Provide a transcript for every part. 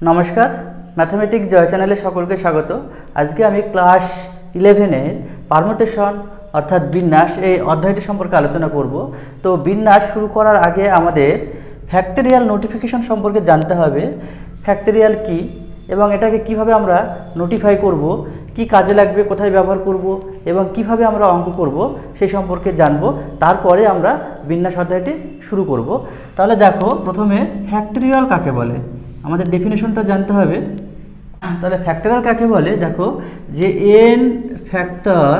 नमस्कार मैथमेटिक्स जय चैनले सकलके स्वागत। आज के आमी क्लास 11 पारमुटेशन अर्थात विन्यास এই অধ্যায়টি সম্পর্কে আলোচনা করব। তো বিন্যাস শুরু করার আগে আমাদের ফ্যাক্টরিয়াল নোটিফিকেশন সম্পর্কে জানতে হবে। ফ্যাক্টরিয়াল কি এবং এটাকে কিভাবে আমরা নোটিফাই করব, কি কাজে লাগবে, কোথায় ব্যবহার করব এবং কিভাবে আমরা অঙ্ক করব সেই সম্পর্কে জানব। তারপরে আমরা বিন্যাস অধ্যায়টি শুরু করব। তাহলে দেখো, প্রথমে ফ্যাক্টরিয়াল কাকে বলে আমাদের ডেফিনেশনটা জানতে হবে। তাহলে ফ্যাক্টরিয়াল কাকে বলে, দেখো যে n factor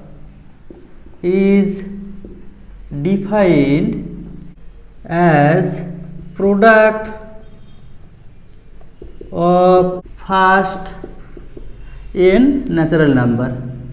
is defined as product of first n natural number।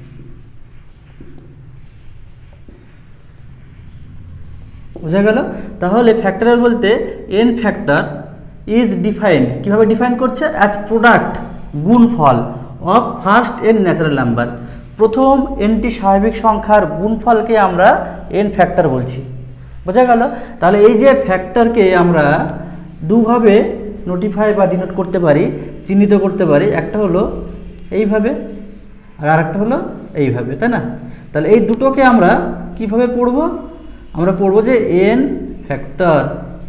বুঝা গেল? তাহলে ফ্যাক্টরিয়াল বলতে n ফ্যাক্টর ইজ ডিফাইন্ড, কীভাবে ডিফাইন করছে, অ্যাজ প্রোডাক্ট গুণফল of first n natural number. প্রথম এনটি স্বাভাবিক সংখ্যার গুণফলকে আমরা এন ফ্যাক্টর বলছি। বোঝা গেল? তাহলে এই যে ফ্যাক্টরকে আমরা দুভাবে নোটিফাই বা ডিনোট করতে পারি, চিহ্নিত করতে পারি। একটা হলো এইভাবে আর আরেকটা হলো এইভাবে, তাই না? তাহলে এই দুটোকে আমরা কিভাবে পড়ব? আমরা পড়ব যে এন ফ্যাক্টর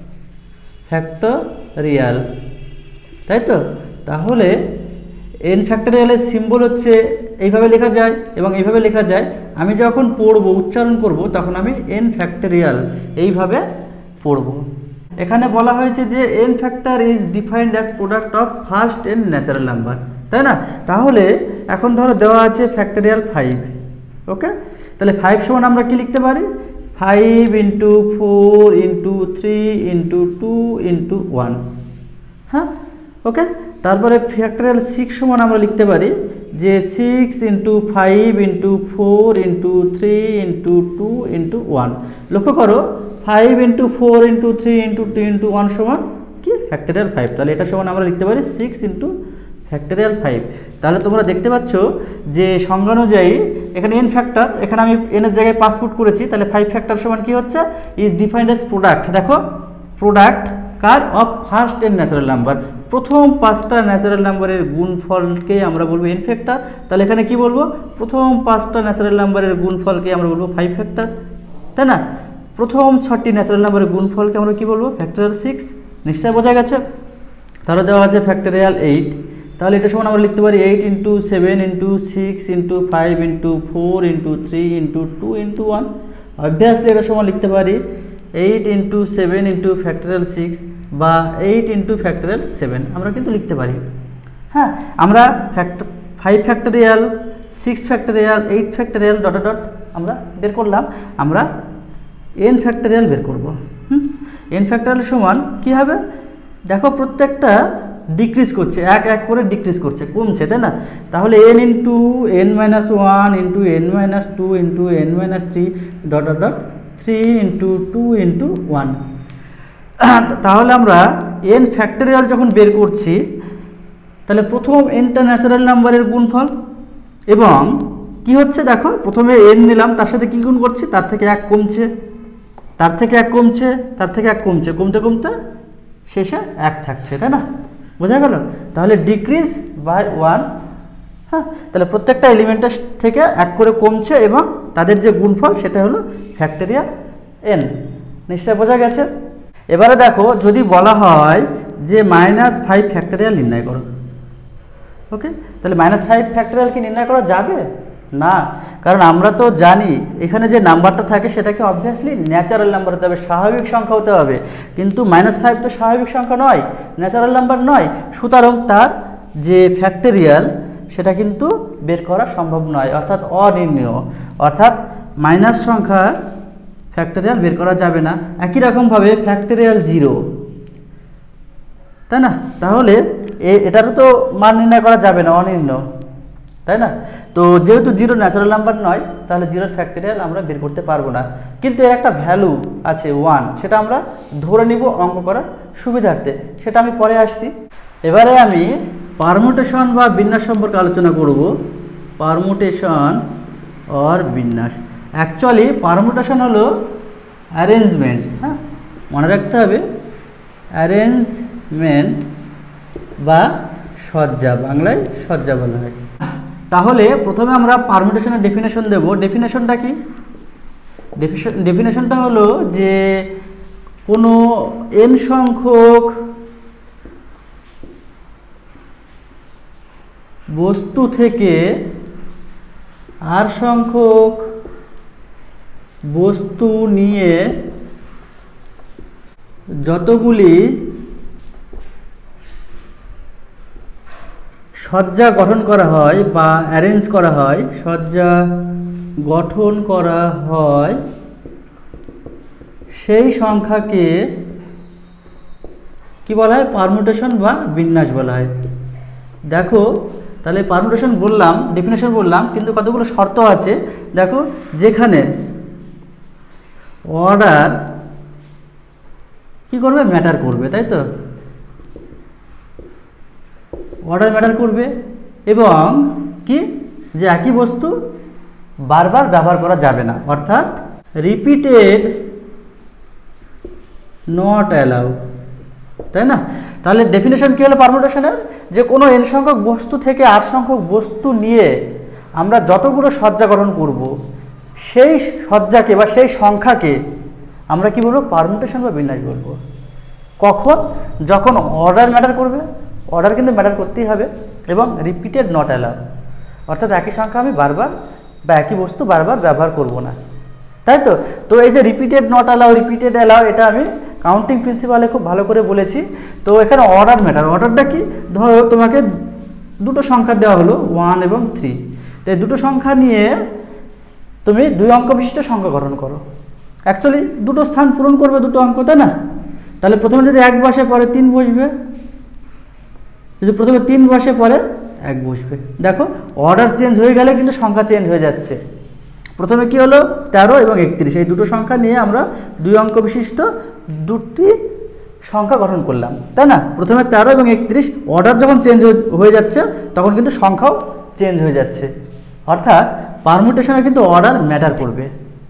ফ্যাক্টরিয়াল, তাই তো? তাহলে এন ফ্যাক্টরিয়ালের সিম্বল হচ্ছে এইভাবে লেখা যায় এবং এইভাবে লেখা যায়। আমি যখন পড়ব, উচ্চারণ করব, তখন আমি এন ফ্যাক্টরিয়াল এইভাবে পড়ব। এখানে বলা হয়েছে যে n factor is defined as product of first n natural number, তাই না? তাহলে এখন ধরো দেওয়া আছে ফ্যাক্টরিয়াল 5, ওকে? তাহলে 5 সমান আমরা কি লিখতে পারি? 5 × 4 × 3 × 2 × 1, হ্যাঁ, ওকে? তারপরে ফ্যাক্টরিয়াল 6 সমান আমরা লিখতে পারি যে 6 × 5 × 4 × 3 × 2 × 1। লক্ষ্য করো, 5 × 4 × 3 × 2 × 1 সমান কি? ফ্যাক্টরিয়াল 5। তাহলে এটা সমান আমরা লিখতে পারি 6 × ফ্যাক্টরিয়াল 5। তাহলে তোমরা দেখতে পাচ্ছ যে সংজ্ঞা অনুযায়ী এখানে এন ফ্যাক্টর, এখানে আমি এনের জায়গায় 5 পুট করেছি। তাহলে 5 ফ্যাক্টর সমান কি হচ্ছে? ইজ ডিফাইন্ড অ্যাজ প্রোডাক্ট, দেখো, প্রোডাক্ট কার? Of first n natural number. প্রথম 5টা ন্যাচারাল নাম্বারের গুণফলকে আমরা বলবো এন ফ্যাক্টর। তাহলে এখানে কি বলবো? প্রথম 5টা ন্যাচারাল নাম্বারের গুণফলকে আমরা বলবো 5 ফ্যাক্টর, তাই না? প্রথম 6টি ন্যাচারাল নাম্বারের গুণফলকে আমরা কি বলবো? ফ্যাক্টরিয়াল 6। নিশ্চয় বোঝা গেছে? তাহলে দেওয়া আছে ফ্যাক্টরিয়াল 8। তাহলে এটা সমান আমরা লিখতে পারি 8 × 7 × 6 × 5 × 4 × 3 × 2 × 1। অবভিয়াসলি এটা সমান লিখতে পারি 8 × 7 × ফ্যাক্টরিয়াল 6 বা 8 × ফ্যাক্টরিয়াল 7 আমরা কিন্তু লিখতে পারি। হ্যাঁ, আমরা 5 factorial, 6 factorial, 8 factorial dot dot আমরা বের করলাম। আমরা এন ফ্যাক্টরিয়াল বের করব। এন ফ্যাক্টরিয়াল সমান কী হবে? দেখো, প্রত্যেকটা ডিক্রিজ করছে, এক এক করে ডিক্রিজ করছে, কমছে, তাই না? তাহলে n × n - 1 × n - 2 × n - 3 dot dot 3 × 2 × 1। তাহলে আমরা এন ফ্যাক্টরিয়াল যখন বের করছি, তাহলে প্রথম এনটা ন্যাচারাল নাম্বারের গুণফল এবং কি হচ্ছে, দেখো, প্রথমে এন নিলাম, তার সাথে কি গুণ করছি? তার থেকে 1 কমছে, তার থেকে 1 কমছে, তার থেকে 1 কমছে, কমতে কমতে শেষে 1 থাকছে, তাই না? বোঝা গেল? তাহলে ডিক্রিজ বাই 1। হ্যাঁ, তাহলে প্রত্যেকটা এলিমেন্টের থেকে 1 করে কমছে এবং তাদের যে গুণফল সেটা হলো ফ্যাক্টরিয়াল এন। নিশ্চয় বোঝা গেছে? এবারে দেখো, যদি বলা হয় যে -5 ফ্যাক্টরিয়াল নির্ণয় করো, ওকে? তাহলে -5 ফ্যাক্টরিয়াল কি নির্ণয় করা যাবে না? কারণ আমরা তো জানি এখানে যে নাম্বারটা থাকে সেটাকে অবভিয়াসলি ন্যাচারাল নাম্বার হতে হবে, স্বাভাবিক সংখ্যা হতে হবে। কিন্তু -5 তো স্বাভাবিক সংখ্যা নয়, ন্যাচারাল নাম্বার নয়। সুতরাং তার যে ফ্যাক্টরিয়াল সেটা কিন্তু বের করা সম্ভব নয়, অর্থাৎ অনির্ণেয়। অর্থাৎ মাইনাস সংখ্যার ফ্যাক্টরিয়াল বের করা যাবে না। একই রকমভাবে ফ্যাক্টরিয়াল 0, তাই না? তাহলে এটারও তো মান নির্ণয় করা যাবে না, অনির্ণেয়, তাই না? তো যেহেতু 0 ন্যাচারাল নাম্বার নয়, তাহলে 0 ফ্যাক্টরিয়াল আমরা বের করতে পারবো না। কিন্তু এর একটা ভ্যালু আছে 1, সেটা আমরা ধরে নিব অঙ্ক করার সুবিধার্থে, সেটা আমি পরে আসছি। এবারে আমি পারমুটেশন বা বিন্যাস সম্পর্কে আলোচনা করব। পারমুটেশন অর বিন্যাস। অ্যাকচুয়ালি পারমুটেশন হলো অ্যারেঞ্জমেন্ট, হ্যাঁ, মনে রাখতে হবে, অ্যারেঞ্জমেন্ট বা সজ্জা, বাংলায় সজ্জা বলা হয়। তাহলে প্রথমে আমরা পারমুটেশনের ডেফিনেশন দেব। ডেফিনেশনটা কি? ডেফিনেশনটা হলো যে কোনো n সংখ্যক বস্তু থেকে r সংখ্যক বস্তু নিয়ে যতগুলি সজ্জা গঠন করা হয় বা অ্যারেঞ্জ করা হয়, সজ্জা গঠন করা হয়, সেই সংখ্যাকে কি বলা হয়? পারমুটেশন বা বিন্যাস বলা হয়। দেখো তাহলে পারমুটেশন বললাম, ডেফিনেশন বললাম, কিন্তু কতগুলো শর্ত আছে। দেখো যেখানে অর্ডার কি করবে? ম্যাটার করবে, তাই তো? অর্ডার ম্যাটার করবে এবং কি যে একই বস্তু বারবার ব্যবহার করা যাবে না, অর্থাৎ রিপিটেড নট অ্যালাউ, তাই না? তাহলে ডেফিনেশন কি হলো পারমুটেশনের? যে কোনো n সংখ্যক বস্তু থেকে r সংখ্যক বস্তু নিয়ে আমরা যতগুলো সজ্জা গঠন করব, সেই সজ্জাকে বা সেই সংখ্যাকে আমরা কি বলবো? পারমুটেশন বা বিন্যাস বলবো। কখন? যখন অর্ডার ম্যাটার করবে। অর্ডার কিন্তু ম্যাটার করতেই হবে, এবং রিপিটেড নট অ্যালাউ, অর্থাৎ একই সংখ্যা আমি বারবার বা একই বস্তু বারবার ব্যবহার করব না, তাই তো? তো এই যে repeated not allow, repeated allow, এটা আমি কাউন্টিং প্রিন্সিপালে খুব ভালো করে বলেছি। তো এখানে অর্ডার ম্যাটার। অর্ডারটা কি? ধরো তোমাকে দুটো সংখ্যা দেওয়া হলো 1 এবং 3, তো এই দুটো সংখ্যা নিয়ে তুমি 2 অঙ্ক বিশিষ্ট সংখ্যা গঠন করো। অ্যাকচুয়ালি দুটো স্থান পূরণ করবে দুটো অঙ্ক, তাই না? তাহলে প্রথমে যদি 1 বসে পরে 3 বসবে, যদি প্রথমে 3 বসে পরে 1 বসবে। দেখো অর্ডার চেঞ্জ হয়ে গেলে কিন্তু সংখ্যা চেঞ্জ হয়ে যাচ্ছে। প্রথমে কি হলো? 13 এবং 31, এই দুটো সংখ্যা নিয়ে আমরা 2 অঙ্ক বিশিষ্ট দুটি সংখ্যা গঠন করলাম, তাই না? প্রথমে 13 এবং 31, অর্ডার যখন চেঞ্জ হয়ে যাচ্ছে তখন কিন্তু সংখ্যাও চেঞ্জ হয়ে যাচ্ছে, অর্থাৎ পারমুটেশনে কিন্তু অর্ডার ম্যাটার করবে।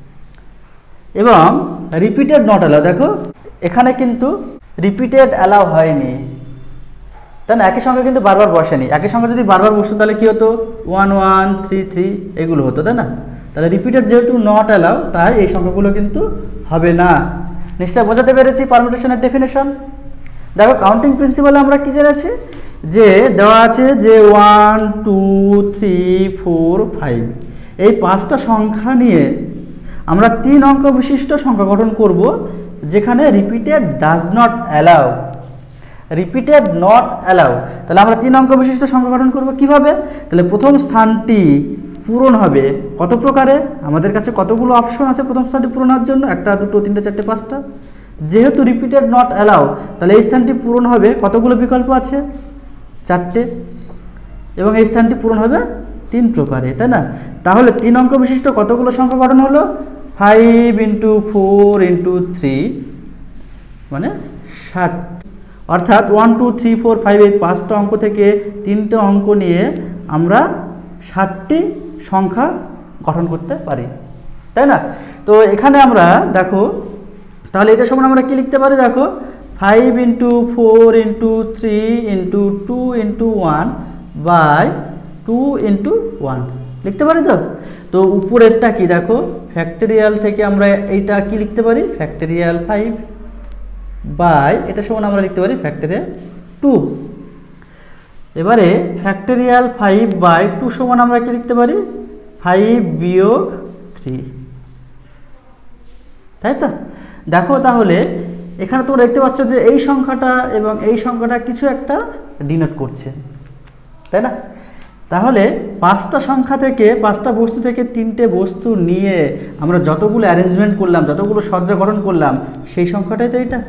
এবং রিপিটেড নট অ্যালাউ, দেখো এখানে কিন্তু রিপিটেড অ্যালাউ হয়নি, তাই না? একই সংখ্যা কিন্তু বারবার বসেনি। একই সংখ্যা যদি বারবার বসতো তাহলে কি হতো? 1 1 3 3 এগুলো হতো, তাই না? তাহলে রিপিটেড যেহেতু নট অ্যালাউ, তাই এই সংখ্যাগুলো কিন্তু হবে না। নিশ্চয় বোঝাতে পেরেছি পারমুটেশনের ডেফিনেশন। দেখো কাউন্টিং প্রিন্সিপালে আমরা কি জেনেছি? যে দেওয়া আছে যে 1 2 3 4 5, এই 5টা সংখ্যা নিয়ে আমরা 3 অঙ্ক বিশিষ্ট সংখ্যা গঠন করব, যেখানে repeated does not allow, repeated not allow. তাহলে আমরা 3 অঙ্ক বিশিষ্ট সংখ্যা গঠন করব কিভাবে? তাহলে প্রথম স্থানটি পূরণ হবে কত প্রকারে? আমাদের কাছে কতগুলো অপশন আছে প্রথম স্থানটি পূরণ হওয়ার জন্য? 1 2 3 4 5টা। যেহেতু রিপিটেড নট অ্যালাউ, তাহলে এই স্থানটি পূরণ হবে কতগুলো বিকল্প আছে? 4টে। এবং এই স্থানটি পূরণ হবে 3 প্রকারে, তাই না? তাহলে 3 অঙ্ক বিশিষ্ট কতগুলো সংখ্যা গঠন হলো? 5 × 4 × 3 মানে 60, অর্থাৎ 1 2 3 4 5 এই 5টা অঙ্ক থেকে 3টে অঙ্ক নিয়ে আমরা 60টি সংখ্যা গঠন করতে পারি, তাই না? তো এখানে আমরা দেখো তাহলে এটা সমান আমরা কি লিখতে পারি? দেখো 5 × 4 × 3 × 2 × 1 বাই 2 × 1 লিখতে পারি। তো তো উপরেরটা কি? দেখো ফ্যাক্টরিয়াল থেকে আমরা এইটা কি লিখতে পারি? ফ্যাক্টরিয়াল 5 বাই এটা সমান আমরা লিখতে পারি ফ্যাক্টরিয়াল 2। এবারে ফ্যাক্টরিয়াল 5 বাই 2 সমান আমরা কি লিখতে পারি? 5 বিয়োগ 3, তাই তো? দেখো তাহলে এখানে তোমরা দেখতে পাচ্ছ যে এই সংখ্যাটা এবং এই সংখ্যাটা কিছু একটা ডিনোট করছে, তাই না? তাহলে 5টা সংখ্যা থেকে 5টা বস্তু থেকে 3টে বস্তু নিয়ে আমরা যতগুলো অ্যারেঞ্জমেন্ট করলাম, যতগুলো সজ্জা গঠন করলাম, সেই সংখ্যাটাই তো এটা।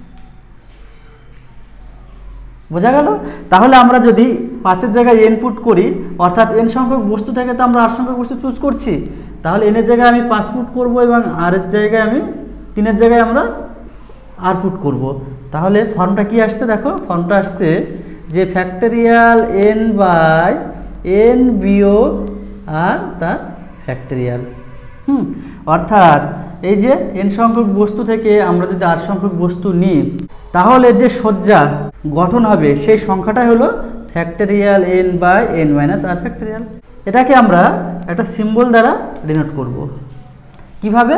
বোঝা গেল? তাহলে আমরা যদি 5-এর জায়গায় n পুট করি, অর্থাৎ n সংখ্যক বস্তু থেকে তো আমরা r সংখ্যক বস্তু চুজ করছি, তাহলে n এর জায়গায় আমি 5 পুট করব এবং r এর জায়গায় আমি 3-এর জায়গায় আমরা r পুট করব। তাহলে ফর্মটা কি আসছে? দেখো ফর্মটা আসছে যে ফ্যাক্টরিয়াল n বাই n বিয়োগ r তার ফ্যাক্টরিয়াল। অর্থাৎ এই যে n সংখ্যক বস্তু থেকে আমরা যদি r সংখ্যক বস্তু নিই, তাহলে যে সজ্জা গঠন হবে সেই সংখ্যাটাই হলো factorial n by n minus r factorial. এটাকে আমরা একটা সিম্বল দ্বারা ডিনোট করব। কিভাবে?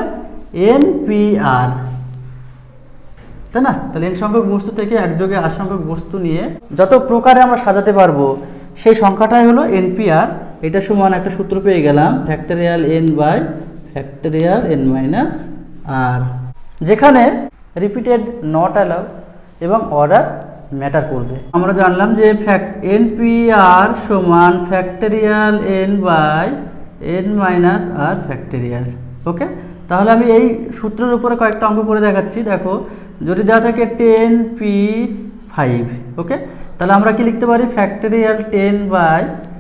NPR, তাই না? তাহলে n সংখ্যক বস্তু থেকে একযোগে r সংখ্যক বস্তু নিয়ে যত প্রকারে আমরা সাজাতে পারবো সেই সংখ্যাটাই হলো NPR। এটা সমান একটা সূত্র পেয়ে গেলাম, factorial n by factorial n minus r, যেখানে রিপিটেড নট অ্যালাউ এবং অর্ডার ম্যাটার করবে। আমরা জানলাম যে NPR সমান factorial n by n minus r factorial. Okay, তাহলে আমি এই সূত্রের উপরে কয়েকটা অঙ্ক করে দেখাচ্ছি। দেখো, যদি দেওয়া থাকে 10p5, ওকে, তাহলে আমরা কি লিখতে পারি? ফ্যাক্টরিয়াল 10 বাই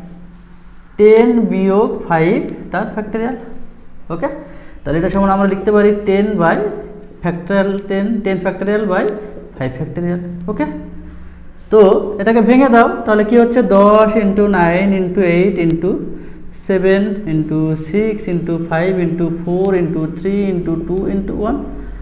10 বিয়োগ 5 তার ফ্যাক্টরিয়াল। ওকে, তাহলে এটা সমান আমরা লিখতে পারি 10 বাই factorial 10 factorial by 5 factorial. Okay, তো এটাকে ভেঙে দাও, তাহলে কি হচ্ছে? 10 × 9 × 8 × 7 × 6 × 5 × 4 × 3 × 2 × 1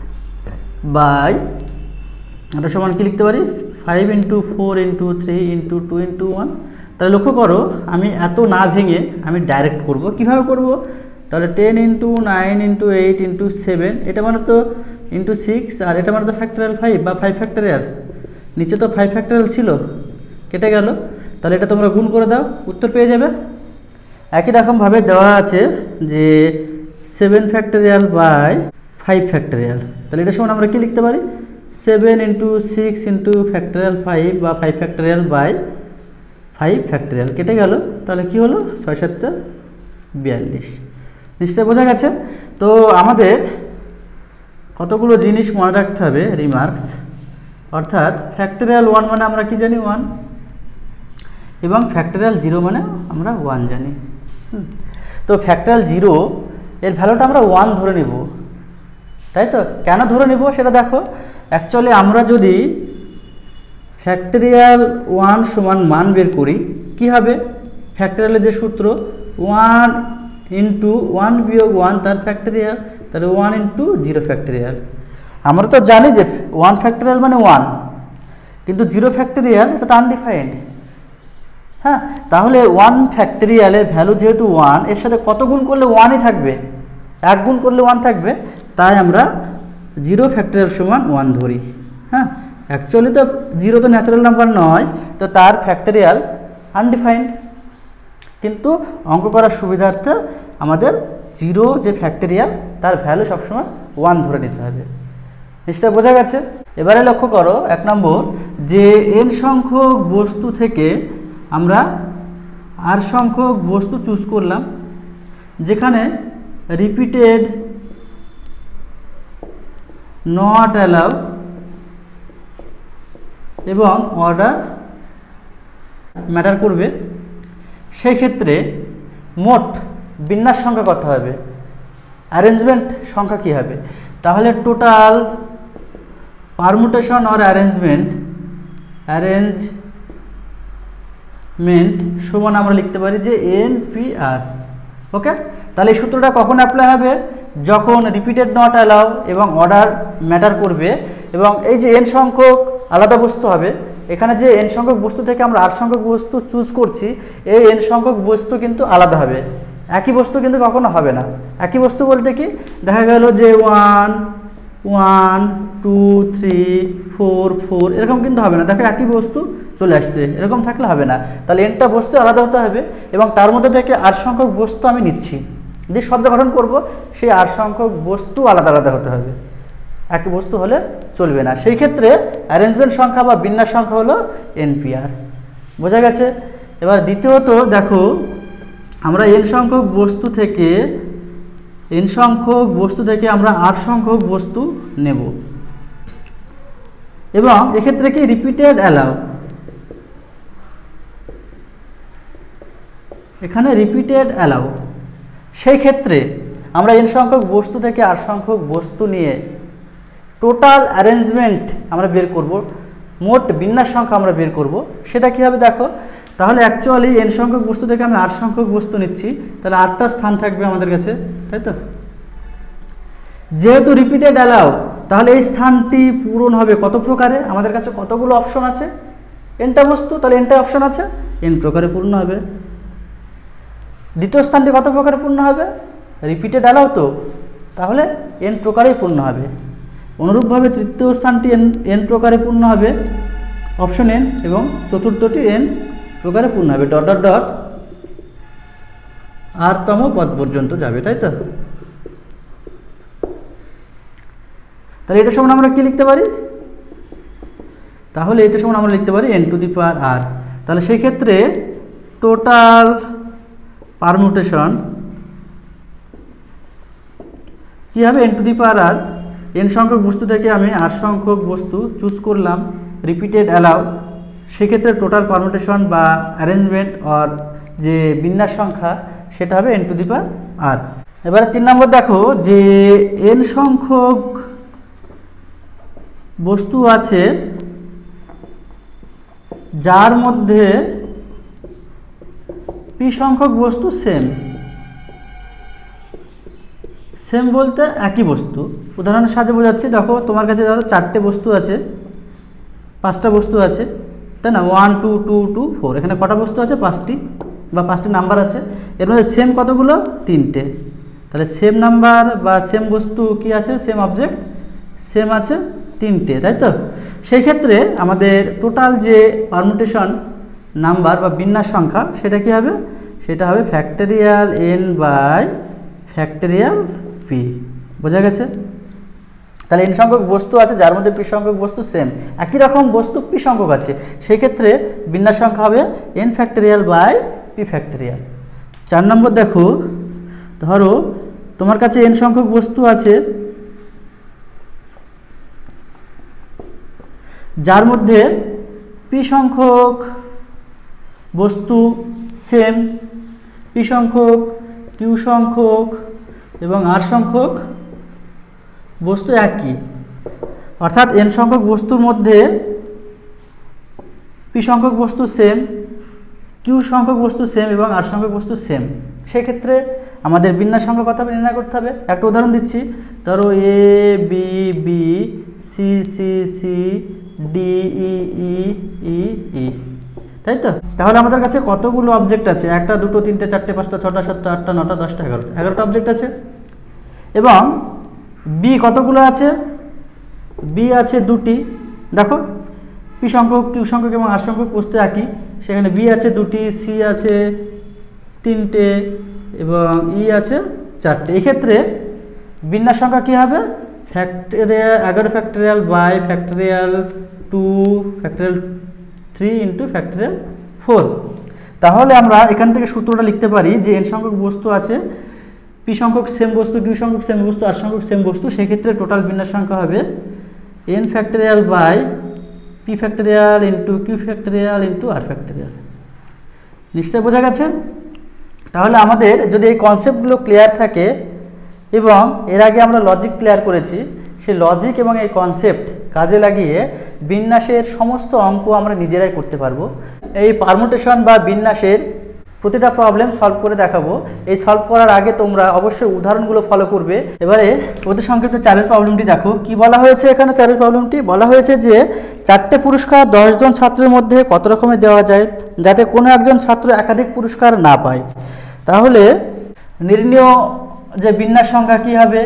বাই, এটা সমান কি লিখতে পারি? 5 × 4 × 3 × 2 × 1। তাহলে লক্ষ্য করো, আমি এত না ভেঙে আমি ডাইরেক্ট করব। কিভাবে করব? তাহলে 10 × 9 × 8 × 7, এটা মানে তো × 6, আর এটা মানে তো ফ্যাক্টরিয়াল 5 বা 5 ফ্যাক্টরিয়াল। নিচে তো 5 ফ্যাক্টরিয়াল ছিল, কেটে গেল। তাহলে এটা তোমরা গুণ করে দাও, উত্তর পেয়ে যাবে। একই রকমভাবে দেওয়া আছে যে 7 ফ্যাক্টরিয়াল বাই 5 ফ্যাক্টরিয়াল। তাহলে এটা সমান আমরা কি লিখতে পারি? 7 × 6 × ফ্যাক্টরিয়াল 5 বা 5 ফ্যাক্টরিয়াল বাই 5 ফ্যাক্টরিয়াল। কেটে গেল, তাহলে কি হলো? 6 × 7 = 42। নিশ্চয়ই বোঝা গেছে। তো আমাদের কতগুলো জিনিস মনে রাখতে হবে, রিমার্কস। অর্থাৎ ফ্যাক্টরিয়াল 1 মানে আমরা কি জানি? 1, এবং ফ্যাক্টরিয়াল 0 মানে আমরা 1 জানি। তো ফ্যাক্টরিয়াল 0 এর ভ্যালুটা আমরা 1 ধরে নেব, তাই তো? কেন ধরে নেব সেটা দেখো। অ্যাকচুয়ালি আমরা যদি ফ্যাক্টরিয়াল 1 সমান মান বের করি, কি হবে? ফ্যাক্টরিয়ালের যে সূত্র 1 × 1 বিয়োগ 1 তার ফ্যাক্টরিয়াল, তাহলে 1 × 0 ফ্যাক্টরিয়াল। আমরা তো জানি যে 1 ফ্যাক্টরিয়াল মানে 1, কিন্তু 0 ফ্যাক্টরিয়াল এটা তো আনডিফাইন্ড। হ্যাঁ, তাহলে 1 ফ্যাক্টরিয়ালের ভ্যালু যেহেতু 1, এর সাথে কত গুণ করলে 1ই থাকবে? 1 গুণ করলে 1 থাকবে, তাই আমরা 0 ফ্যাক্টরিয়াল সমান 1 ধরি। হ্যাঁ, অ্যাকচুয়ালি তো 0 তো ন্যাচারাল নাম্বার নয়, তো তার ফ্যাক্টরিয়াল আনডিফাইন্ড। কিন্তু অঙ্ক করার সুবিধার্থে আমাদের 0 যে ফ্যাক্টরিয়াল তার ভ্যালু সবসময় 1 ধরে নিতে হবে। নিশ্চয় বোঝা গেছে। এবারে লক্ষ্য করো 1 নম্বর, যে n সংখ্যক বস্তু থেকে আমরা r সংখ্যক বস্তু চুজ করলাম, যেখানে রিপিটেড নট অ্যালাউ এবং অর্ডার ম্যাটার করবে। সেই ক্ষেত্রে মোট বিন্যাস সংখ্যা কত হবে? অ্যারেঞ্জমেন্ট সংখ্যা কী হবে? তাহলে টোটাল পারমুটেশন অর অ্যারেঞ্জমেন্ট সমান আমরা লিখতে পারি যে NPR। ওকে, তাহলে এই সূত্রটা কখন অ্যাপ্লাই হবে? যখন রিপিটেড নট অ্যালাউ এবং অর্ডার ম্যাটার করবে, এবং এই যে n সংখ্যক আলাদা বস্তু হবে, এখানে যে n সংখ্যক বস্তু থেকে আমরা r সংখ্যক বস্তু চুজ করছি, এই n সংখ্যক বস্তু কিন্তু আলাদা হবে, একই বস্তু কিন্তু কখনো হবে না। একই বস্তু বলতে কি? দেখা গেল যে 1 1 2 3 4 4 এরকম কিন্তু হবে না। দেখো একই বস্তু চলে আসছে, এরকম থাকলে হবে না। তাহলে nটা বস্তু আলাদা হতে হবে, এবং তার মধ্যে থেকে r সংখ্যক বস্তু আমি নিচ্ছি, যে শব্দ গঠন করব সেই r সংখ্যক বস্তু আলাদা আলাদা হতে হবে, একই বস্তু হলে চলবে না। সেই ক্ষেত্রে অ্যারেঞ্জমেন্ট সংখ্যা বা বিন্যাস সংখ্যা হলো NPR। বোঝা গেছে। এবার দ্বিতীয়ত দেখো, আমরা n সংখ্যক বস্তু থেকে আমরা r সংখ্যক বস্তু নেব, এবং এক্ষেত্রে কি? Repeated allow. এখানে রিপিটেড অ্যালাউ। সেই ক্ষেত্রে আমরা n সংখ্যক বস্তু থেকে r সংখ্যক বস্তু নিয়ে টোটাল অ্যারেঞ্জমেন্ট আমরা বের করব, মোট বিন্যাস সংখ্যা আমরা বের করব। সেটা কী হবে দেখো, তাহলে অ্যাকচুয়ালি n সংখ্যক বস্তু থেকে আমি r সংখ্যক বস্তু নিচ্ছি, তাহলে 8টা স্থান থাকবে আমাদের কাছে, তাই তো? যেহেতু রিপিটেড অ্যালাউ তাহলে এই স্থানটি পূরণ হবে কত প্রকারে? আমাদের কাছে কতগুলো অপশন আছে? এনটা বস্তু, তাহলে এনটা অপশন আছে, এন প্রকারে পূর্ণ হবে। দ্বিতীয় স্থানটি কত প্রকারে পূর্ণ হবে? রিপিটেড অ্যালাউ তো, তাহলে এন প্রকারেই পূর্ণ হবে। অনুরূপভাবে তৃতীয় স্থানটি এন প্রকারে পূর্ণ হবে, অপশন এন, এবং চতুর্থটি এন প্রকারে পূর্ণ হবে, ডট ডট ডট আরতম পদ পর্যন্ত যাবে, তাই তো? তাহলে এটা সমান আমরা কি লিখতে পারি? তাহলে এটা সমান আমরা লিখতে পারি n to the power r। তাহলে সেই ক্ষেত্রে টোটাল পারমুটেশন কি হবে? n to the power r, n সংখ্যক বস্তু থেকে আমি r সংখ্যক বস্তু চুজ করলাম, রিপিটেড অ্যালাউ, সেক্ষেত্রে টোটাল পারমুটেশন বা অ্যারেঞ্জমেন্ট অর যে বিন্যাস সংখ্যা সেটা হবে n to the power r। এবারে 3 নম্বর দেখো যে n সংখ্যক বস্তু আছে যার মধ্যে p সংখ্যক বস্তু সেম। সেম বলতে একই বস্তু। উদাহরণের সাহায্যে বোঝাচ্ছি, দেখো তোমার কাছে ধরো 4টে বস্তু আছে, 5টা বস্তু আছে, তাই না? 1 2 2 2 4, এখানে কটা বস্তু আছে? 5টি বা 5টি নাম্বার আছে। এর মধ্যে সেম কতগুলো? 3টে। তাহলে সেম নাম্বার বা সেম বস্তু কি আছে? সেম অবজেক্ট সেম আছে 3টে, তাই তো? সেই ক্ষেত্রে আমাদের টোটাল যে পারমুটেশন নাম্বার বা বিন্যাস সংখ্যা সেটা কি হবে? সেটা হবে factorial n by factorial p। বোঝা গেছে? তাহলে n সংখ্যক বস্তু আছে যার মধ্যে p সংখ্যক বস্তু সেম, একই রকম বস্তু p সংখ্যক আছে, সেই ক্ষেত্রে বিন্যাস সংখ্যা হবে n factorial by p factorial. 4 নম্বর দেখো, ধরো তোমার কাছে n সংখ্যক বস্তু আছে যার মধ্যে p সংখ্যক বস্তু সেম, p সংখ্যক, q সংখ্যক এবং r সংখ্যক বস্তু একই। অর্থাৎ n সংখ্যক বস্তুর মধ্যে p সংখ্যক বস্তু সেম, q সংখ্যক বস্তু সেম এবং r সংখ্যক বস্তু সেম। সেক্ষেত্রে আমাদের বিন্যাস সংখ্যা কত হবে নির্ণয় করতে হবে। একটা উদাহরণ দিচ্ছি, ধরো a b b c c c d e e e e, তাই তো? তাহলে আমাদের কাছে কতগুলো অবজেক্ট আছে? 1টা 2টো 3টে 4টে 5টা 6টা 7টা 8টা 9টা 10টা 11টা অবজেক্ট আছে। এবং বি কতগুলো আছে? বি আছে 2টি। দেখো p সংখ্যক, q সংখ্যক এবং r সংখ্যক বস্তু একই, সেখানে b আছে 2টি, c আছে 3টে এবং e আছে 4টে। এক্ষেত্রে বিন্যাস সংখ্যা কি হবে? Factorial 11 factorial by factorial 2 factorial 3 into factorial 4। তাহলে আমরা এখান থেকে সূত্রটা লিখতে পারি যে n সংখ্যক বস্তু আছে, p সংখ্যক সেম বস্তু, q সংখ্যক সেম বস্তু, r সংখ্যক সেম বস্তু, সেক্ষেত্রে টোটাল বিন্যাস সংখ্যা হবে n factorial by p factorial into q factorial into r factorial. নিশ্চয়ই বোঝা গেছে? তাহলে আমাদের যদি এই কনসেপ্টগুলো ক্লিয়ার থাকে এবং এর আগে আমরা লজিক ক্লিয়ার করেছি, সেই লজিক এবং এই কনসেপ্ট কাজে লাগিয়ে বিন্যাসের সমস্ত অঙ্ক আমরা নিজেরাই করতে পারবো। এই পারমুটেশন বা বিন্যাসের প্রতিটা প্রবলেম সলভ করে দেখাবো। এই সলভ করার আগে তোমরা অবশ্যই উদাহরণগুলো ফলো করবে। এবারে অতি সংক্ষিপ্ত 4এর প্রবলেমটি দেখো। কি বলা হয়েছে এখানে? 4এর প্রবলেমটি বলা হয়েছে যে 4টে পুরস্কার 10 জন ছাত্রের মধ্যে কত রকমের দেওয়া যায় যাতে কোনো একজন ছাত্র একাধিক পুরস্কার না পায়। তাহলে নির্ণীয় যে বিন্যাস সংখ্যা কি হবে?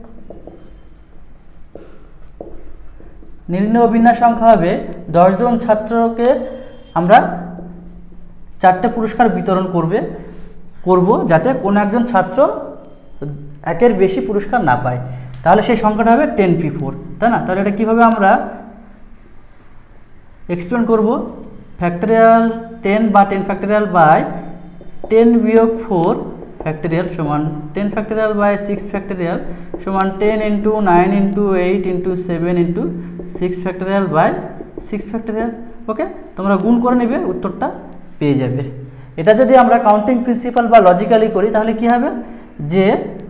নির্ণীয় বিন্যাস সংখ্যা হবে 10 জন ছাত্রকে আমরা 4টে পুরস্কার বিতরণ করব যাতে কোনো একজন ছাত্র একের বেশি পুরস্কার না পায়। তাহলে সেই সংখ্যাটা হবে 10p4, তাই না? তাহলে এটা কীভাবে আমরা এক্সপ্লেন করব? ফ্যাক্টরিয়াল 10 বা 10 ফ্যাক্টরিয়াল বাই 10 বিয়োগ 4 ফ্যাক্টরিয়াল সমান 10 ফ্যাক্টরিয়াল বাই 6 ফ্যাক্টরিয়াল সমান 10 into 9 into 8 into 7 into 6 factorial by 6 factorial. Okay, তোমরা গুণ করে নেবে, উত্তরটা পেয়ে যাবে। এটা যদি আমরা কাউন্টিং প্রিন্সিপাল বা লজিক্যালি করি তাহলে কি হবে? যে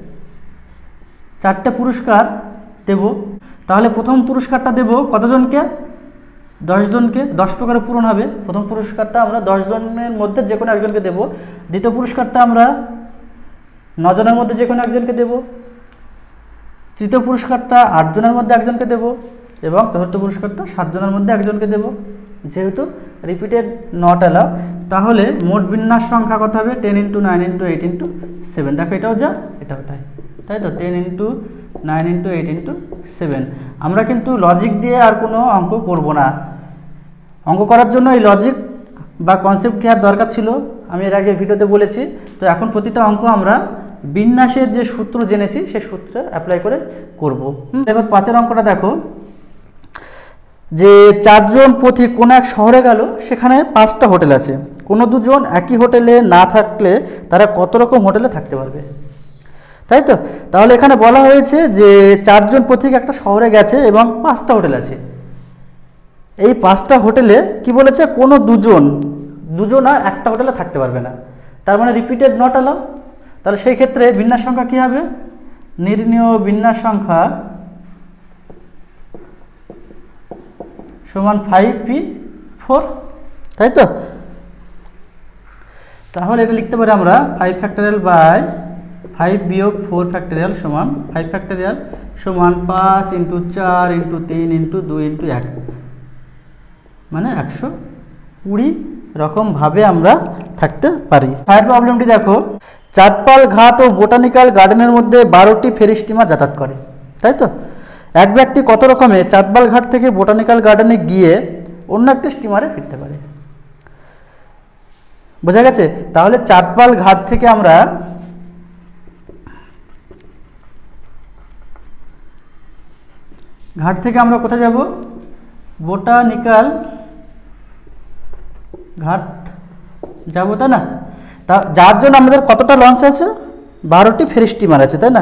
4টে পুরস্কার দেব, তাহলে প্রথম পুরস্কারটা দেব কতজনকে? 10 জনকে। 10 প্রকারে পূরণ হবে। প্রথম পুরস্কারটা আমরা 10 জনের মধ্যে যে কোনো একজনকে দেব। দ্বিতীয় পুরস্কারটা আমরা 9 জনের মধ্যে যে কোনো একজনকে দেব। তৃতীয় পুরস্কারটা 8 জনের মধ্যে একজনকে দেব এবং চতুর্থ পুরস্কারটা 7 জনের মধ্যে একজনকে দেব। যেহেতু রিপিটেড নট অ্যালাউ, তাহলে মোট বিন্যাস সংখ্যা কত হবে? 10 × 9 × 8 × 7। দেখো এটাও যা এটাও তাই, তাই তো 10 × 9 × 8 × 7। আমরা কিন্তু লজিক দিয়ে আর কোনো অঙ্ক করব না। অঙ্ক করার জন্য এই লজিক বা কনসেপ্ট কি আর দরকার ছিল? আমি এর আগে ভিডিওতে বলেছি। তো এখন প্রতিটা অঙ্ক আমরা বিন্যাসের যে সূত্র জেনেছি সেই সূত্রে অ্যাপ্লাই করে করব। এবার 5 অঙ্কটা দেখো, যে 4 জন পথিক কোনো এক শহরে গেল, সেখানে 5টা হোটেল আছে। কোনো দুজন একই হোটেলে না থাকলে তারা কত রকম হোটেলে থাকতে পারবে? তাই তো, তাহলে এখানে বলা হয়েছে যে 4 জন পথিক একটা শহরে গেছে এবং 5টা হোটেল আছে। এই 5টা হোটেলে কি বলেছে? কোনো দুজন আর একটা হোটেলে থাকতে পারবে না। তার মানে রিপিটেড নট অ্যালাউ। তাহলে সেই ক্ষেত্রে বিন্যাস সংখ্যা কী হবে? নির্ণেয় বিন্যাস সংখ্যা সমান 5p4, তাই তো। তাহলে এটা লিখতে পারি আমরা 5 ফ্যাক্টোরিয়াল বাই 5 বিয়োগ 4 ফ্যাক্টোরিয়াল সমান 5 ফ্যাক্টোরিয়াল সমান 5 × 4 × 3 × 2 × 1, মানে 120 রকমভাবে আমরা থাকতে পারি। ফায়ার প্রবলেমটি দেখো, চাঁদপাল ঘাট ও বোটানিক্যাল গার্ডেনের মধ্যে 12টি ফেরি স্টিমার যাতায়াত করে, তাই তো। এক ব্যক্তি কত রকমে চাঁদপাল ঘাট থেকে বোটানিক্যাল গার্ডেনে গিয়ে অন্য একটি স্টিমারে ফিরতে পারে? বোঝা গেছে? তাহলে চাঁদপাল ঘাট থেকে আমরা কোথায় যাব? বোটানিক্যাল ঘাট যাব, তাই না? তা যার জন্য আমাদের কতটা লঞ্চ আছে? 12টি ফেরি স্টিমার আছে, তাই না?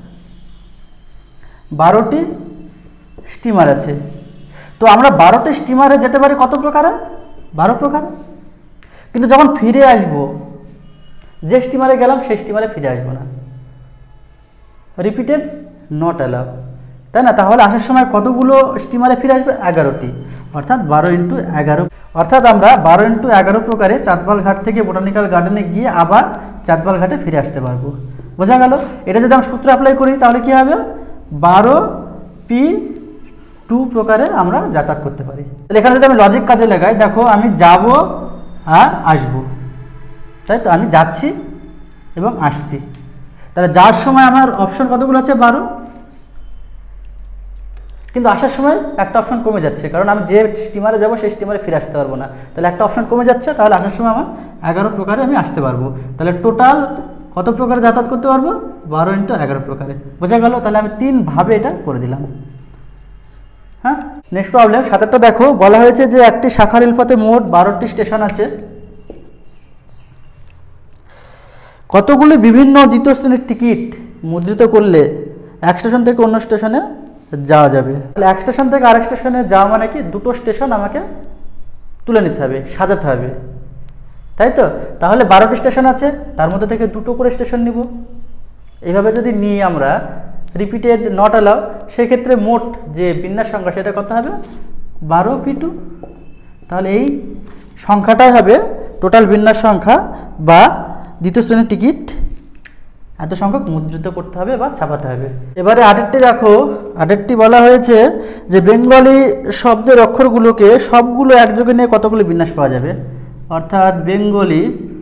12টি স্টিমার আছে। তো আমরা 12টি স্টিমারে যেতে পারি কত প্রকারে? 12 প্রকার। কিন্তু যখন ফিরে আসব, যে স্টিমারে গেলাম সেই স্টিমারে ফিরে আসবো না। রিপিটেড নট অ্যালাউ, তাই না? তাহলে আসার সময় কতগুলো স্টিমারে ফিরে আসবে? 11টি, অর্থাৎ 12 × 11। অর্থাৎ আমরা 12 × 11 প্রকারে চাঁদপাল ঘাট থেকে বোটানিক্যাল গার্ডেনে গিয়ে আবার চাঁদপাল ঘাটে ফিরে আসতে পারবো। বোঝা গেল? এটা যদি আমরা সূত্র অ্যাপ্লাই করি তাহলে কি হবে? 12p2 প্রকারে আমরা যাতায়াত করতে পারি। তাহলে এখানে যদি আমি লজিক কাজে লাগাই, দেখো আমি যাব আর আসবো, তাই তো। আমি যাচ্ছি এবং আসছি। তাহলে যাওয়ার সময় আমার অপশন কতগুলো আছে? 12। কিন্তু আসার সময় একটা অপশন কমে যাচ্ছে, কারণ আমি যে স্টিমারে যাব সেই স্টিমারে ফিরে আসতে পারবো না। তাহলে একটা অপশন কমে যাচ্ছে, তাহলে আসার সময় আমার 11 প্রকারে আমি আসতে পারবো। তাহলে টোটাল কত প্রকারে যাতায়াত করতে পারবো? 12 × 11 প্রকারে। বোঝা গেল? তাহলে আমি 3 ভাবে এটা করে দিলাম। হ্যাঁ, নেক্সট প্রবলেম 7টা দেখো, বলা হয়েছে যে একটি শাখা রেলপথে মোট 12টি স্টেশন আছে। কতগুলি বিভিন্ন দ্বিতীয় শ্রেণীর টিকিট মুদ্রিত করলে এক স্টেশন থেকে অন্য স্টেশনে যাওয়া যাবে? তাহলে এক স্টেশন থেকে আরেক স্টেশনে যাওয়া মানে কি? 2টো স্টেশন আমাকে তুলে নিতে হবে, সাজাতে হবে, তাই তো। তাহলে 12টি স্টেশন আছে, তার মধ্যে থেকে 2টো করে স্টেশন নিব। এইভাবে যদি নিই আমরা রিপিটেড নট অ্যালাউ, সেক্ষেত্রে মোট যে বিন্যাস সংখ্যা সেটা কত হবে? 12p2। তাহলে এই সংখ্যাটাই হবে টোটাল বিন্যাস সংখ্যা, বা দ্বিতীয় শ্রেণীর টিকিট এত সংখ্যক মুদ্রিত করতে হবে বা ছাপাতে হবে। এবারে 8টি দেখো, 8টি বলা হয়েছে যে বেঙ্গলি শব্দের অক্ষরগুলোকে সবগুলো একযোগে নিয়ে কতগুলো বিন্যাস পাওয়া যাবে? অর্থাৎ বেঙ্গলি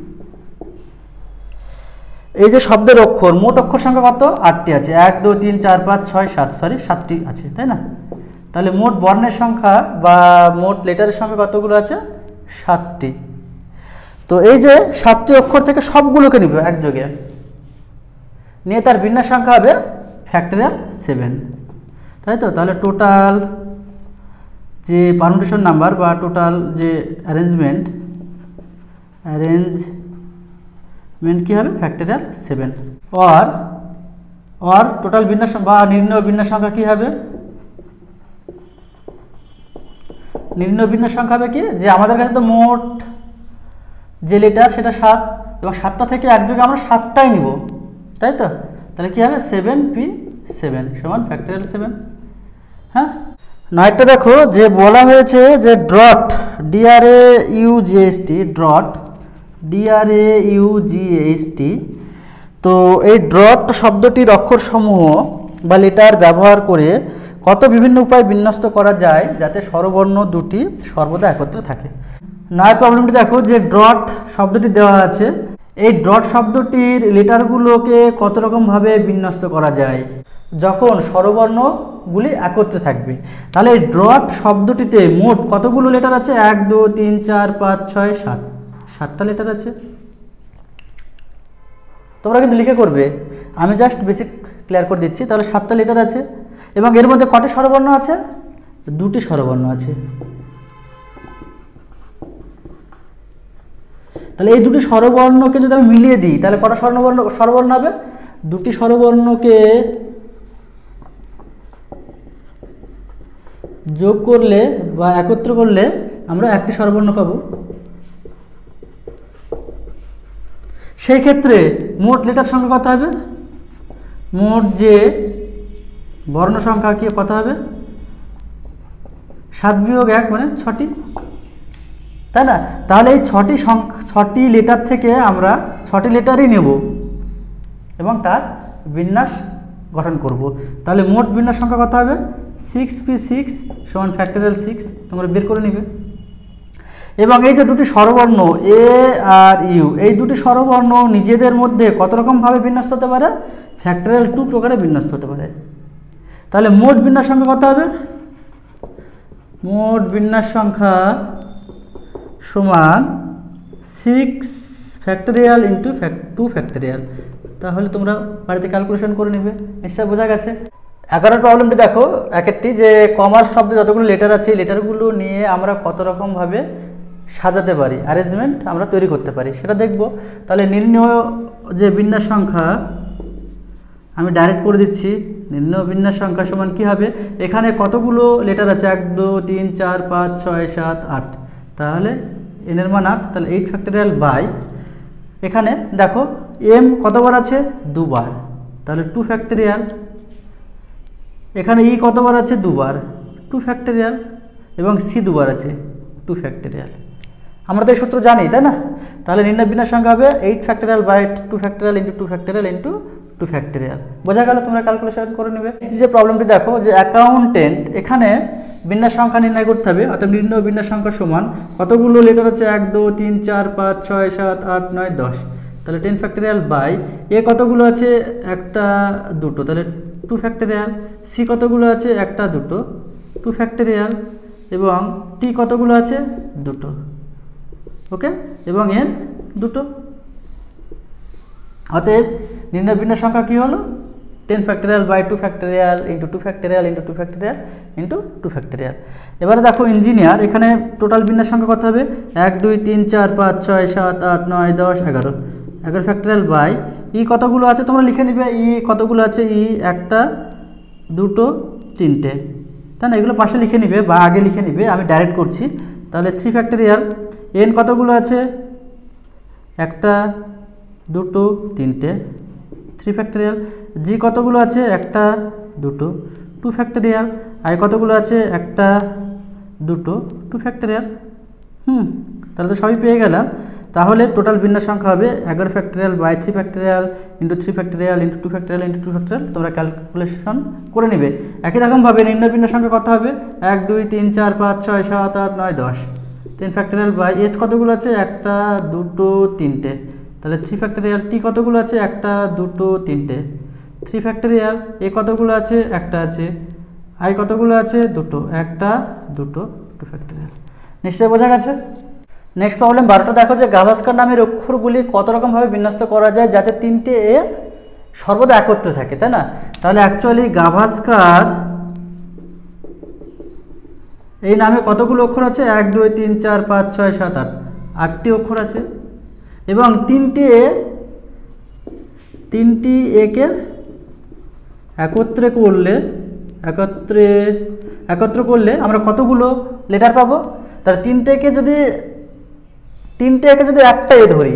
এই যে শব্দের অক্ষর, মোট অক্ষর সংখ্যা কত? 8টি আছে। 1 2 3 4 5 6 7, সরি 7টি আছে, তাই না? তাহলে মোট বর্ণের সংখ্যা বা মোট লেটারের সংখ্যা কতগুলো আছে? 7টি। তো এই যে 7টি অক্ষর থেকে সবগুলোকে নিব একযোগে, নিয়ে তার বিন্যাস সংখ্যা হবে ফ্যাক্টোরিয়াল 7, তাই তো। তাহলে টোটাল যে পারমুটেশন নাম্বার বা টোটাল যে অ্যারেঞ্জমেন্ট কি হবে? ফ্যাক্টোরিয়াল 7। और টোটাল বিন্যাস বা নির্ণয় বিন্যাস সংখ্যা কি হবে? নির্ণয় বিন্যাস সংখ্যা হবে কি? যে আমাদের কাছে তো মোট যে লেটার সেটা 7, এবং 7টা থেকে একযোগে আমরা 7টাই নিব, তাই তো। তাহলে কি হবে? 7p7 সমান ফ্যাক্টোরিয়াল 7। হ্যাঁ, 9টা দেখো, যে বলা হয়েছে যে ড্রট DRAUGHT, তো এই ড্রট শব্দটির অক্ষরসমূহ বা লেটার ব্যবহার করে কত বিভিন্ন উপায়ে বিন্যস্ত করা যায় যাতে স্বরবর্ণ দুটি সর্বদা একত্রে থাকে। নয় প্রবলেমটি দেখো যে ড্রট শব্দটি দেওয়া আছে, এই ড্রট শব্দটির লেটারগুলোকে কত রকমভাবে বিন্যস্ত করা যায় যখন স্বরবর্ণগুলি একত্রে থাকবে। তাহলে এই ড্রট শব্দটিতে মোট কতগুলো লেটার আছে? 1 2 3 4 5 6 7, 7টা লেটার আছে। তোমরা কিন্তু লিখে করবে, আমি জাস্ট বেসিক ক্লিয়ার করে দিচ্ছি। তাহলে 7টা লেটার আছে এবং এর মধ্যে কটি স্বরবর্ণ আছে? 2টি স্বরবর্ণ আছে। তাহলে এই 2টি স্বরবর্ণকে যদি আমি মিলিয়ে দিই তাহলে কটা স্বরবর্ণ হবে? 2টি স্বরবর্ণকে যোগ করলে বা একত্র করলে আমরা একটি স্বরবর্ণ পাবো। সেই ক্ষেত্রে মোট লেটার সংখ্যা কত হবে? মোট যে বর্ণ সংখ্যা কি কত হবে? 7 বিয়োগ 1 মানে 6টি, তাই না? তাহলে এই 6টি লেটার থেকে আমরা 6টি লেটারই নেব এবং তার বিন্যাস গঠন করব। তাহলে মোট বিন্যাস সংখ্যা কত হবে? 6p6 সমান ফ্যাক্টরিয়াল 6, তোমরা বের করে নেবে। এবং এই যে 2টি স্বরবর্ণ এ আর ইউ, এই 2টি স্বরবর্ণ নিজেদের মধ্যে কত রকমভাবে বিন্যস্ত হতে পারে? ফ্যাক্টরিয়াল 2 প্রকারে বিন্যস্ত হতে পারে। তাহলে মোট বিন্যাস সংখ্যা কত হবে? মোট বিন্যাস সংখ্যা সমান 6 ফ্যাক্টরিয়াল ইন্টু 2 ফ্যাক্টরিয়াল। তাহলে তোমরা বাড়িতে ক্যালকুলেশন করে নেবে, নিশ্চয় বোঝা গেছে। 11 প্রবলেমটি দেখো, একটি যে কমার্স শব্দে যতগুলো লেটার আছে এই লেটারগুলো নিয়ে আমরা কত রকমভাবে সাজাতে পারি, অ্যারেঞ্জমেন্ট আমরা তৈরি করতে পারি সেটা দেখব। তাহলে নির্ণয় যে বিন্যাস সংখ্যা আমি ডাইরেক্ট করে দিচ্ছি। নির্ণয় বিন্যাস সংখ্যা সমান কী হবে? এখানে কতগুলো লেটার আছে? 1 2 3 4 5 6 7 8, তাহলে এনের মান 8। তাহলে 8 ফ্যাক্টরিয়াল বাই, এখানে দেখো এম কতবার আছে? 2 বার, তাহলে 2 ফ্যাক্টরিয়াল। এখানে ই কতবার আছে? 2 বার, 2 ফ্যাক্টরিয়াল। এবং সি 2 বার আছে, 2 ফ্যাক্টরিয়াল। আমরা তো এই সূত্র জানি, তাই না? তাহলে নির্ণয় বিন্যাস সংখ্যা হবে 8 factorial by 2 factorial into 2 factorial into 2 factorial. বোঝা গেল? তোমরা ক্যালকুলেশন করে নেবে। যে প্রবলেমটি দেখো যে অ্যাকাউন্টেন্ট, এখানে বিন্যাস সংখ্যা নির্ণয় করতে হবে। অর্থাৎ নির্ণয় বিন্যাস সংখ্যা সমান কতগুলো লেটার আছে? 1 2 3 4 5 6 7 8 9 10, তাহলে 10 ফ্যাক্টরিয়াল বাই এ কতগুলো আছে? 1 2, তাহলে 2 ফ্যাক্টরিয়াল। সি কতগুলো আছে? 1 2, 2 ফ্যাক্টরিয়াল। এবং টি কতগুলো আছে? 2, ওকে। এবং এন 2। অতএব নির্ণয় বিন্যাস সংখ্যা কী হলো? 10 factorial by 2 factorial into 2 factorial into 2 factorial into 2 factorial. এবারে দেখো ইঞ্জিনিয়ার, এখানে টোটাল বিন্যাস সংখ্যা কত হবে? 1 2 3 4 5 6 7 8 9 10 11, 11 ফ্যাক্টরিয়াল বাই ই কতগুলো আছে তোমরা লিখে নিবে। ই কতগুলো আছে? ই 1 2 3টে, তাই না? এগুলো পাশে লিখে নিবে বা আগে লিখে নিবে, আমি ডাইরেক্ট করছি। তাহলে 3 ফ্যাক্টরিয়াল। এন কতগুলো আছে? 1 2 3টে, 3 ফ্যাক্টরিয়াল। জি কতগুলো আছে? 1 2, 2 ফ্যাক্টরিয়াল। আই কতগুলো আছে? 1 2, 2 ফ্যাক্টরিয়াল। তাহলে তো সবই পেয়ে গেলাম। তাহলে টোটাল বিন্যাস সংখ্যা হবে 11 factorial by 3 factorial into 3 factorial into 2 factorial into 2 factorial. তোমরা ক্যালকুলেশন করে নেবে। একই রকমভাবে নির্ণয় বিন্যাস সংখ্যা কত হবে? 1 2 3 4 5 6 7 8 9 10, 10 ফ্যাক্টরিয়াল বাই এস কতগুলো আছে? 1 2 3টে, তাহলে 3 ফ্যাক্টরিয়াল। টি কতগুলো আছে? 1 2 3টে, 3 ফ্যাক্টরিয়াল। এ কতগুলো আছে? 1 আছে। আই কতগুলো আছে? 2, 1 2, 2 ফ্যাক্টরিয়াল। নিশ্চয়ই বোঝা গেছে। নেক্সট প্রবলেম 12টা দেখো যে গাভাস্কার নামের অক্ষরগুলি কত রকমভাবে বিন্যস্ত করা যায় যাতে 3টে এ সর্বদা একত্রে থাকে, তাই না? তাহলে অ্যাকচুয়ালি গাভাস্কার এই নামে কতগুলো অক্ষর আছে? 1 2 3 4 5 6 7 8, 8টি অক্ষর আছে। এবং 3টি একে একত্র করলে আমরা কতগুলো লেটার পাবো? তাহলে 3টে একে যদি একটা এ ধরি,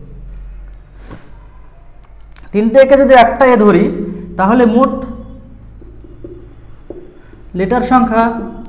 3টে একে যদি একটা এ ধরি তাহলে মোট লেটার সংখ্যা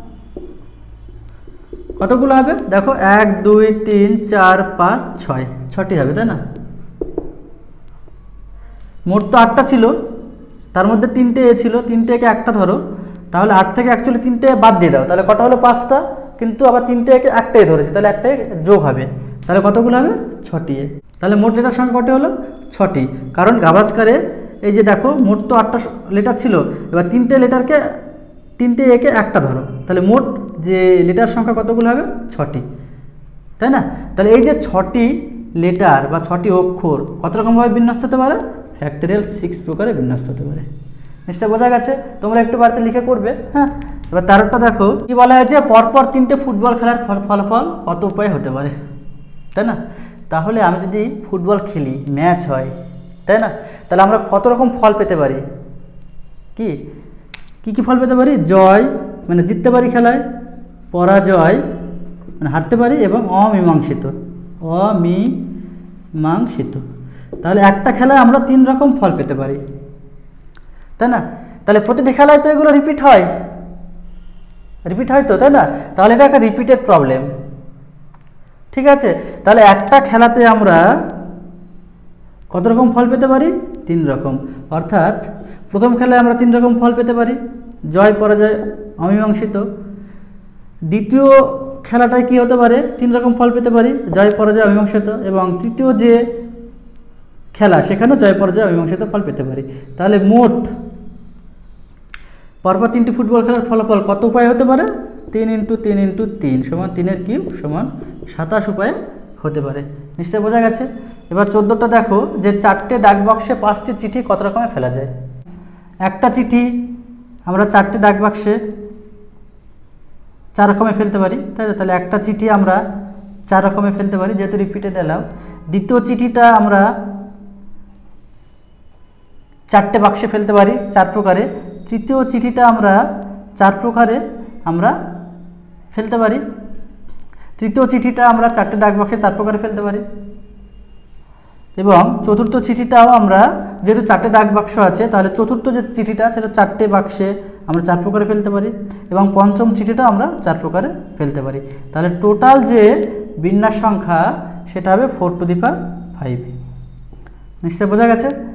কতগুলো হবে? দেখো 1 2 3 4 5 6, 6টি হবে, তাই না? মোট তো 8টা ছিল, তার মধ্যে 3টে এ ছিল, 3টে একটা ধরো, তাহলে 8 থেকে অ্যাকচুয়ালি 3টে বাদ দিয়ে দাও, তাহলে কটা হলো 5টা, কিন্তু আবার 3টে একটাই ধরেছি, তাহলে একটাই যোগ হবে, তাহলে কতগুলো হবে 6টি এ। তাহলে মোট লেটার সংখ্যা কটি হলো 6টি, কারণ গাভাস্কারে এই যে দেখো মোট তো 8টা লেটার ছিল, এবার 3টে একে একটা ধরো, তাহলে মোট যে লেটার সংখ্যা কতগুলো হবে 6টি, তাই না? তাহলে এই যে 6টি লেটার বা 6টি অক্ষর কত রকমভাবে বিন্যস্ত হতে পারে, ফ্যাক্টরিয়াল 6 প্রকারে বিন্যস্ত হতে পারে। নিশ্চয় বোঝা গেছে, তোমরা একটু বাড়িতে লিখে করবে। হ্যাঁ, এবার 13টা দেখো কি বলা হয়েছে, পরপর 3টে ফুটবল খেলার ফলাফল কত উপায় হতে পারে, তাই না? তাহলে আমি যদি ফুটবল খেলি, ম্যাচ হয়, তাই না, তাহলে আমরা কত রকম ফল পেতে পারি, কি কি ফল পেতে পারি, জয় মানে জিততে পারি খেলায়, পরাজয় মানে হারতে পারি, এবং অমীমাংসিত। তাহলে একটা খেলায় আমরা 3 রকম ফল পেতে পারি, তাই না? তাহলে প্রতিটি খেলায় তো এগুলো রিপিট হয় তো, তাই না? তাহলে এটা একটা রিপিটেড প্রবলেম, ঠিক আছে? তাহলে একটা খেলাতে আমরা কত রকম ফল পেতে পারি, 3 রকম। অর্থাৎ প্রথম খেলায় আমরা 3 রকম ফল পেতে পারি, জয় পরাজয় অমীমাংসিত। দ্বিতীয় খেলাটায় কি হতে পারে, 3 রকম ফল পেতে পারি, জয় পরাজয় অমীমাংসিত। এবং তৃতীয় যে খেলা, সেখানেও জয় পরাজয় অমীমাংসিত ফল পেতে পারি। তাহলে মোট পরপর 3টি ফুটবল খেলার ফলাফল কত উপায় হতে পারে, 3 × 3 × 3 সমান 3 কিউব সমান 27 উপায়ে হতে পারে। নিশ্চয়ই বোঝা গেছে। এবার 14টা দেখো, যে 4টে ডাক বক্সে 5টি চিঠি কত রকমে ফেলা যায়। একটা চিঠি আমরা 4টে ডাক বাক্সে 4 রকমে ফেলতে পারি, তাই তো? তাহলে একটা চিঠি আমরা 4 রকমে ফেলতে পারি, যেহেতু রিপিটেড এলাও। দ্বিতীয় চিঠিটা আমরা 4টে বাক্সে ফেলতে পারি 4 প্রকারে। তৃতীয় চিঠিটা আমরা 4 প্রকারে আমরা ফেলতে পারি। তৃতীয় চিঠিটা আমরা 4টে ডাক বাক্সে 4 প্রকারে ফেলতে পারি। এবং চতুর্থ চিঠিটাও আমরা, যেহেতু 4টে ডাক বাক্স আছে, তাহলে চতুর্থ যে চিঠিটা সেটা 4টে বাক্সে আমরা 4 প্রকারে ফেলতে পারি। এবং পঞ্চম চিঠিটা আমরা 4 প্রকারে ফেলতে পারি। তাহলে টোটাল যে বিন্যাস সংখ্যা সেটা হবে 4 টু দি পাওয়ার 5। নিশ্চয় বোঝা গেছে।